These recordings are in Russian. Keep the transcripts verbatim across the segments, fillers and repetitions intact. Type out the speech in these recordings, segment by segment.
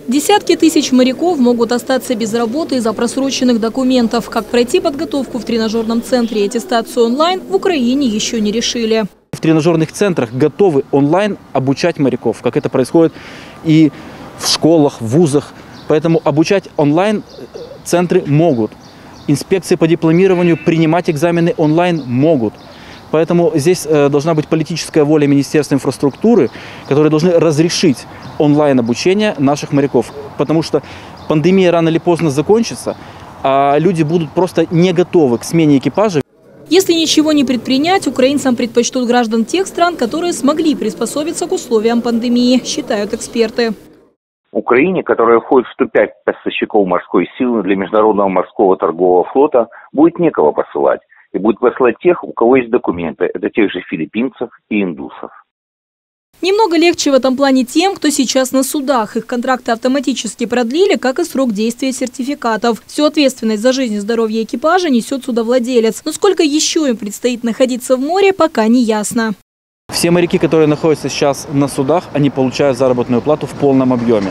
Десятки тысяч моряков могут остаться без работы из-за просроченных документов. Как пройти подготовку в тренажерном центре и аттестацию онлайн, в Украине еще не решили. В тренажерных центрах готовы онлайн обучать моряков, как это происходит и в школах, в вузах. Поэтому обучать онлайн центры могут. Инспекции по дипломированию принимать экзамены онлайн могут. Поэтому здесь э, должна быть политическая воля Министерства инфраструктуры, которые должны разрешить онлайн-обучение наших моряков. Потому что пандемия рано или поздно закончится, а люди будут просто не готовы к смене экипажа. Если ничего не предпринять, украинцам предпочтут граждан тех стран, которые смогли приспособиться к условиям пандемии, считают эксперты. Украине, которая входит в топ пять поставщиков морской силы для международного морского торгового флота, будет некого посылать. И будет посылать тех, у кого есть документы. Это тех же филиппинцев и индусов. Немного легче в этом плане тем, кто сейчас на судах. Их контракты автоматически продлили, как и срок действия сертификатов. Всю ответственность за жизнь и здоровье экипажа несет судовладелец. Но сколько еще им предстоит находиться в море, пока не ясно. Все моряки, которые находятся сейчас на судах, они получают заработную плату в полном объеме.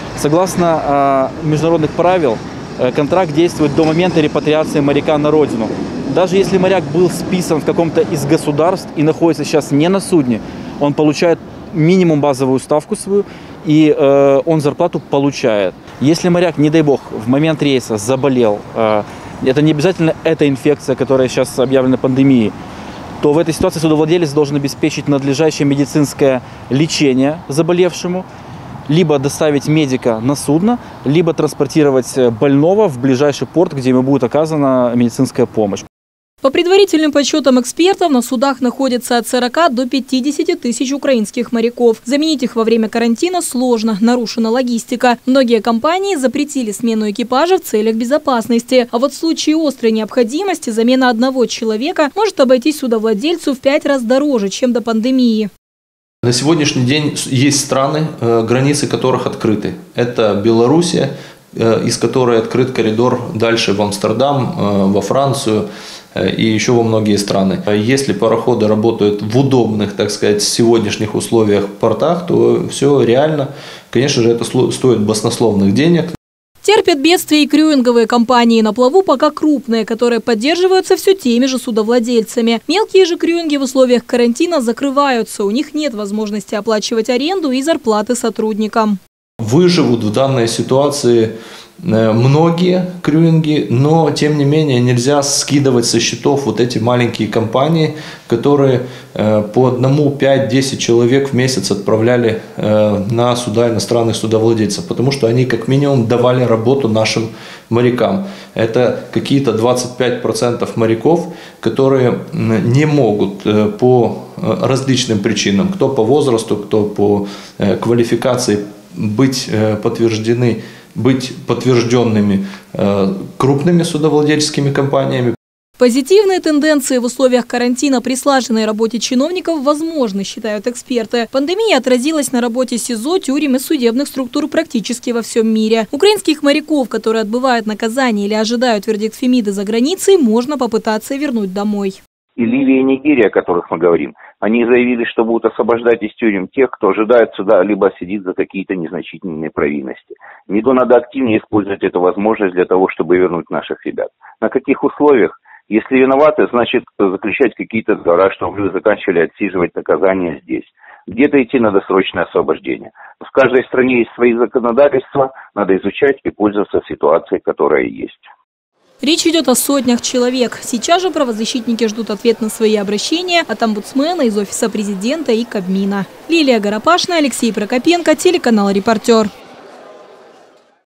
Согласно э, международных правил, э, контракт действует до момента репатриации моряка на родину. Даже если моряк был списан в каком-то из государств и находится сейчас не на судне, он получает минимум базовую ставку свою, и э, он зарплату получает. Если моряк, не дай бог, в момент рейса заболел, э, это не обязательно эта инфекция, которая сейчас объявлена пандемией, то в этой ситуации судовладелец должен обеспечить надлежащее медицинское лечение заболевшему, либо доставить медика на судно, либо транспортировать больного в ближайший порт, где ему будет оказана медицинская помощь. По предварительным подсчетам экспертов, на судах находится от сорока до пятидесяти тысяч украинских моряков. Заменить их во время карантина сложно, нарушена логистика. Многие компании запретили смену экипажа в целях безопасности. А вот в случае острой необходимости замена одного человека может обойтись судовладельцу в пять раз дороже, чем до пандемии. На сегодняшний день есть страны, границы которых открыты. Это Белоруссия, из которой открыт коридор дальше в Амстердам, во Францию и еще во многие страны. Если пароходы работают в удобных, так сказать, сегодняшних условиях портах, то все реально. Конечно же, это стоит баснословных денег. Терпят бедствия и крюинговые компании. На плаву пока крупные, которые поддерживаются все теми же судовладельцами. Мелкие же крюинги в условиях карантина закрываются. У них нет возможности оплачивать аренду и зарплаты сотрудникам. Выживут в данной ситуации многие крюинги, но тем не менее нельзя скидывать со счетов вот эти маленькие компании, которые по одному, пять-десять человек в месяц отправляли на суда иностранных судовладельцев, потому что они как минимум давали работу нашим морякам. Это какие-то двадцать пять процентов моряков, которые не могут по различным причинам, кто по возрасту, кто по квалификации, быть подтверждены, быть подтвержденными э, крупными судовладельческими компаниями. Позитивные тенденции в условиях карантина при слаженной работе чиновников возможны, считают эксперты. Пандемия отразилась на работе СИЗО, тюрем и судебных структур практически во всем мире. Украинских моряков, которые отбывают наказание или ожидают вердикт Фемиды за границей, можно попытаться вернуть домой. И Ливия и Нигерия, о которых мы говорим, они заявили, что будут освобождать из тюрем тех, кто ожидает суда, либо сидит за какие-то незначительные провинности. МИДу надо активнее использовать эту возможность для того, чтобы вернуть наших ребят. На каких условиях? Если виноваты, значит заключать какие-то договора, чтобы вы заканчивали отсиживать наказание здесь. Где-то идти на досрочное освобождение. В каждой стране есть свои законодательства, надо изучать и пользоваться ситуацией, которая есть. Речь идет о сотнях человек. Сейчас же правозащитники ждут ответ на свои обращения от омбудсмена, из офиса президента и Кабмина. Лилия Горопашная, Алексей Прокопенко, телеканал «Репортер».